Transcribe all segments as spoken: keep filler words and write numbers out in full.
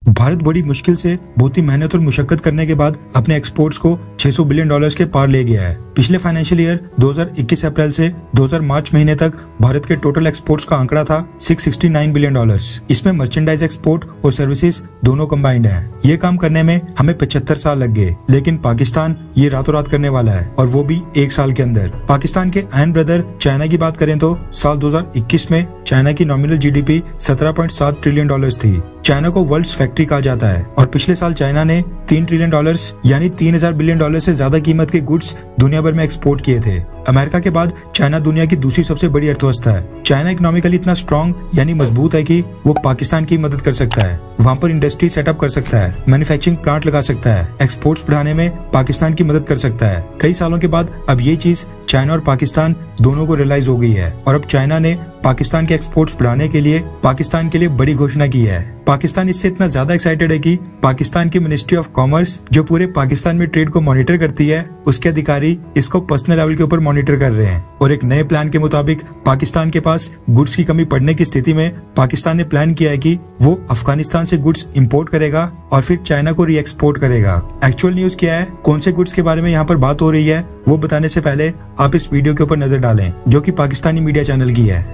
भारत बड़ी मुश्किल से बहुत ही मेहनत और मुशक्कत करने के बाद अपने एक्सपोर्ट्स को छह सौ बिलियन डॉलर्स के पार ले गया है। पिछले फाइनेंशियल ईयर दो हज़ार इक्कीस अप्रैल से दो हज़ार मार्च महीने तक भारत के टोटल एक्सपोर्ट्स का आंकड़ा था छह सौ उनहत्तर बिलियन डॉलर्स। इसमें मर्चेंडाइज एक्सपोर्ट और सर्विसेज दोनों कंबाइंड हैं। ये काम करने में हमें पचहत्तर साल लग गए, लेकिन पाकिस्तान ये रातों रात करने वाला है, और वो भी एक साल के अंदर। पाकिस्तान के अहम ब्रदर चाइना की बात करें तो साल दो हज़ार इक्कीस में चाइना की नॉमिनल जीडीपी सत्रह पॉइंट सात ट्रिलियन डॉलर्स थी। चाइना को वर्ल्ड्स फैक्ट्री कहा जाता है, और पिछले साल चाइना ने तीन ट्रिलियन डॉलर्स यानी तीन हजार बिलियन डॉलर से ज्यादा कीमत के गुड्स दुनिया भर में एक्सपोर्ट किए थे। अमेरिका के बाद चाइना दुनिया की दूसरी सबसे बड़ी अर्थव्यवस्था है। चाइना इकोनॉमिकली इतना स्ट्रॉन्ग यानी मजबूत है कि वो पाकिस्तान की मदद कर सकता है, वहाँ पर इंडस्ट्री सेटअप कर सकता है, मैन्युफैक्चरिंग प्लांट लगा सकता है, एक्सपोर्ट्स बढ़ाने में पाकिस्तान की मदद कर सकता है। कई सालों के बाद अब ये चीज चाइना और पाकिस्तान दोनों को रियलाइज हो गई है, और अब चाइना ने पाकिस्तान के एक्सपोर्ट्स बढ़ाने के लिए पाकिस्तान के लिए बड़ी घोषणा की है। पाकिस्तान इससे इतना ज्यादा एक्साइटेड है कि पाकिस्तान की मिनिस्ट्री ऑफ कॉमर्स, जो पूरे पाकिस्तान में ट्रेड को मॉनिटर करती है, उसके अधिकारी इसको पर्सनल लेवल के ऊपर मॉनिटर कर रहे हैं। और एक नए प्लान के मुताबिक पाकिस्तान के पास गुड्स की कमी पड़ने की स्थिति में पाकिस्तान ने प्लान किया है कि वो अफगानिस्तान से गुड्स इंपोर्ट करेगा और फिर चाइना को री एक्सपोर्ट करेगा। एक्चुअल न्यूज क्या है, कौन से गुड्स के बारे में यहाँ पर बात हो रही है, वो बताने से पहले आप इस वीडियो के ऊपर नजर डालें, जो कि पाकिस्तानी मीडिया चैनल की है।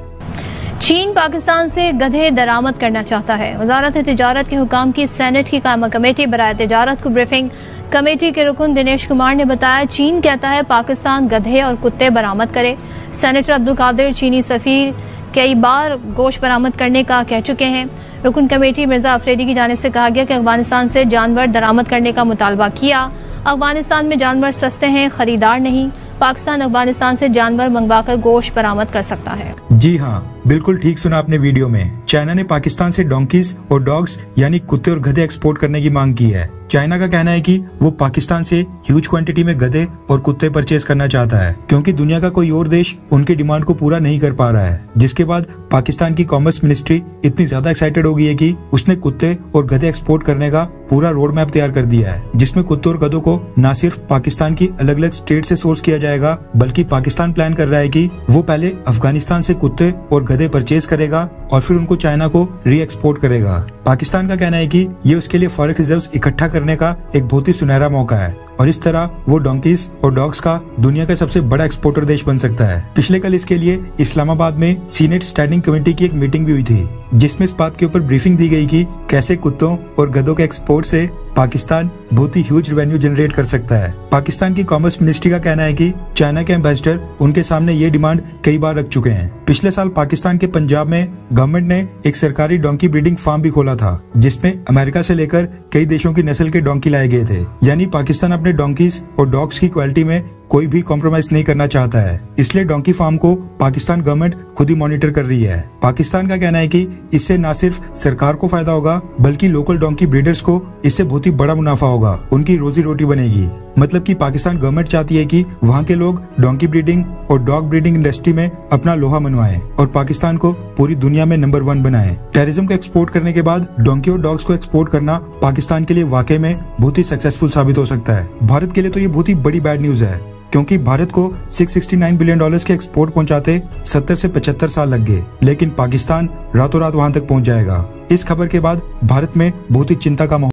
चीन पाकिस्तान से गधे दरामद करना चाहता है। वजारत तिजारत के हुकाम की सेनेट की कायमा कमेटी बराए तिजारत को ब्रीफिंग। कमेटी के रुकन दिनेश कुमार ने बताया, चीन कहता है पाकिस्तान गधे और कुत्ते बरामद करे। सेनेटर अब्दुल कादिर चीनी सफीर कई बार गोश्त बरामद करने का कह चुके हैं। रुकन कमेटी मिर्जा अफरीदी की जानिब से कहा गया कि अफगानिस्तान से जानवर दरामद करने का मुतालबा किया। अफगानिस्तान में जानवर सस्ते हैं, खरीदार नहीं। पाकिस्तान अफगानिस्तान से जानवर मंगवाकर गोश्त बरामद कर सकता है। जी हाँ, बिल्कुल ठीक सुना आपने वीडियो में। चाइना ने पाकिस्तान से डोंकीज और डॉग्स यानी कुत्ते और गधे एक्सपोर्ट करने की मांग की है। चाइना का कहना है कि वो पाकिस्तान से ह्यूज क्वांटिटी में गधे और कुत्ते परचेज करना चाहता है, क्योंकि दुनिया का कोई और देश उनकी डिमांड को पूरा नहीं कर पा रहा है। जिसके बाद पाकिस्तान की कॉमर्स मिनिस्ट्री इतनी ज्यादा एक्साइटेड हो गई है कि उसने कुत्ते और गधे एक्सपोर्ट करने का पूरा रोड मैप तैयार कर दिया है, जिसमें कुत्ते और गधों को न सिर्फ पाकिस्तान की अलग अलग स्टेट से सोर्स किया जाएगा, बल्कि पाकिस्तान प्लान कर रहा है कि वो पहले अफगानिस्तान से कुत्ते और गधे परचेज करेगा और फिर उनको चाइना को री एक्सपोर्ट करेगा। पाकिस्तान का कहना है कि ये उसके लिए फॉरेक्स रिजर्व्स इकट्ठा करने का एक बहुत ही सुनहरा मौका है, और इस तरह वो डोंकीज और डॉग्स का दुनिया का सबसे बड़ा एक्सपोर्टर देश बन सकता है। पिछले कल इसके लिए इस्लामाबाद में सीनेट स्टैंडिंग कमेटी की एक मीटिंग भी हुई थी, जिसमें इस बात के ऊपर ब्रीफिंग दी गई कि कैसे कुत्तों और गधों के एक्सपोर्ट से पाकिस्तान बहुत ही ह्यूज रेवेन्यू जनरेट कर सकता है। पाकिस्तान की कॉमर्स मिनिस्ट्री का कहना है कि चाइना के एम्बेसडर उनके सामने ये डिमांड कई बार रख चुके हैं। पिछले साल पाकिस्तान के पंजाब में गवर्नमेंट ने एक सरकारी डोंकी ब्रीडिंग फार्म भी खोला था, जिसमें अमेरिका से लेकर कई देशों की नस्ल के डोंकी लाए गए थे। यानी पाकिस्तान अपने डोंकीज और डॉग्स की क्वालिटी में कोई भी कॉम्प्रोमाइज नहीं करना चाहता है, इसलिए डोंकी फार्म को पाकिस्तान गवर्नमेंट खुद ही मॉनिटर कर रही है। पाकिस्तान का कहना है कि इससे न सिर्फ सरकार को फायदा होगा, बल्कि लोकल डोंकी ब्रीडर्स को इससे बहुत ही बड़ा मुनाफा होगा, उनकी रोजी रोटी बनेगी। मतलब कि पाकिस्तान गवर्नमेंट चाहती है कि वहाँ के लोग डोंकी ब्रीडिंग और डॉग ब्रीडिंग इंडस्ट्री में अपना लोहा मनवाएं और पाकिस्तान को पूरी दुनिया में नंबर वन बनाएं। टेररिज्म को एक्सपोर्ट करने के बाद डोंकी और डॉग्स को एक्सपोर्ट करना पाकिस्तान के लिए वाकई में बहुत ही सक्सेसफुल साबित हो सकता है। भारत के लिए तो ये बहुत ही बड़ी बैड न्यूज है, क्योंकि भारत को छह सौ उनहत्तर बिलियन डॉलर्स के एक्सपोर्ट पहुंचाते सत्तर से पचहत्तर साल लग गए, लेकिन पाकिस्तान रातों रात वहां तक पहुंच जाएगा। इस खबर के बाद भारत में बहुत ही चिंता का माहौल